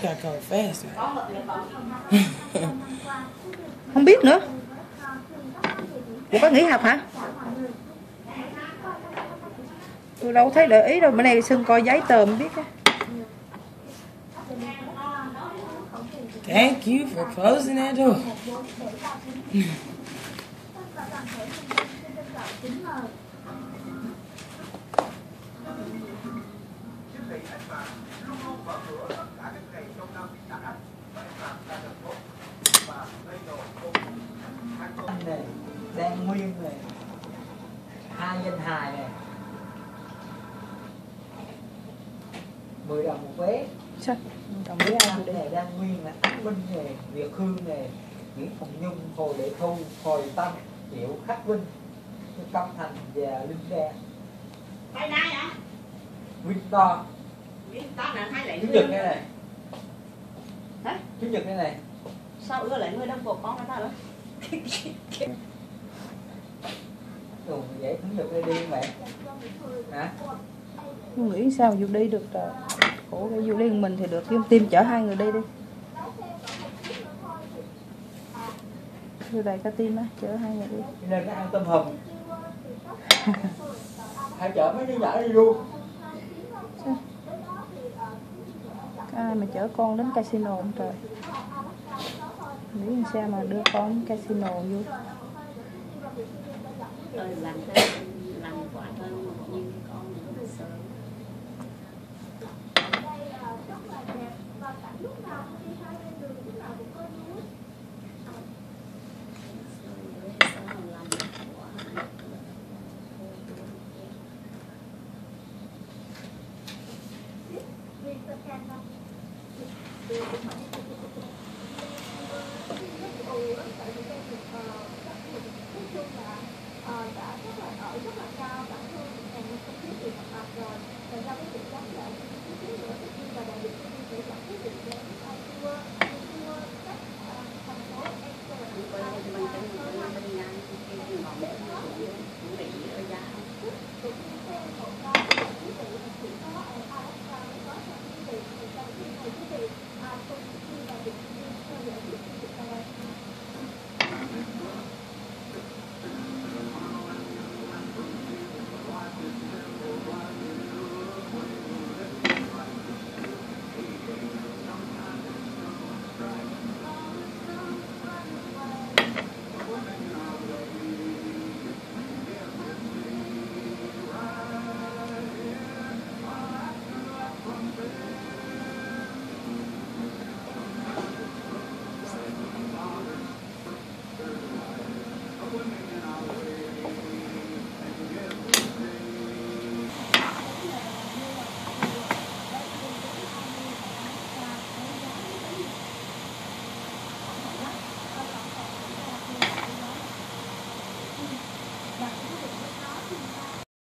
gotta go fast. Không biết nữa. Ủa có nghỉ học hả? Tôi đâu thấy để ý đâu, bữa nay Xuân coi giấy tờ mới biết á. Thank you for closing that door. Này, Đan Nguyên này, hai danh hài này, 10 đồng một vé. Sao? Đồng với ai Năm này Đan Nguyên là Ánh Minh này, Việt Hương này, Nguyễn Hồng Nhung, Hồ Lệ Thu, Hồi Tâm, Triệu Khắc Vinh, Công Thành và Linh Đan. Tay nay hả? Victor. Victor là hai lại Chủ nhật đây này. Hả? Chủ nhật đây này. Sao ưa lại người đâm cột con người ta nữa? Ồ, vậy Chủ nhật đây đi không mẹ? Hả? Tôi nghĩ sao dù đi được rồi. Khổ cái dù đi một mình thì được, nhưng team chở hai người đi đi. Vô đây có team á, chở hai người đi. Nên nó ăn tôm hùm. Hai chở mấy đứa nhỏ đi luôn. Sao? Ai mà chở con đến casino không trời. Nghĩ làm sao mà đưa con đến casino vô. Làm quả hơn nhưng con nó sợ. đã rất là ở rất là